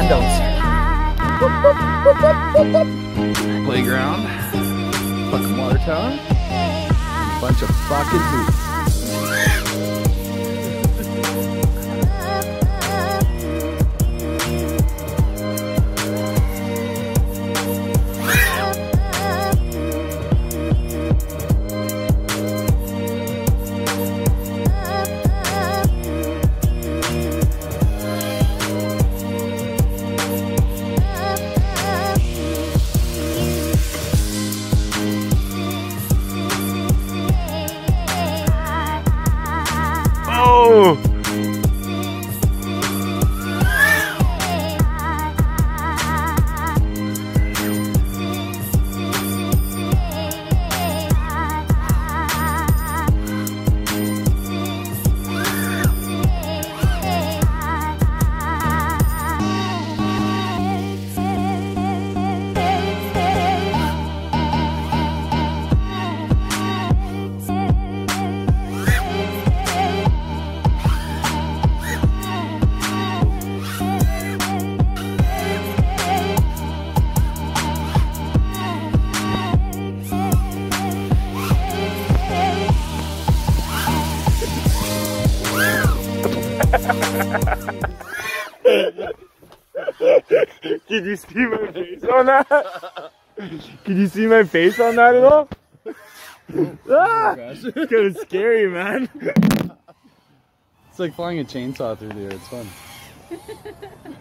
Bandos. Playground. Fucking water tower. Bunch of fucking hoops. Oh! Did you see my face on that? Did you see my face on that at all? Ah, it's kind of scary, man. It's like flying a chainsaw through the air. It's fun.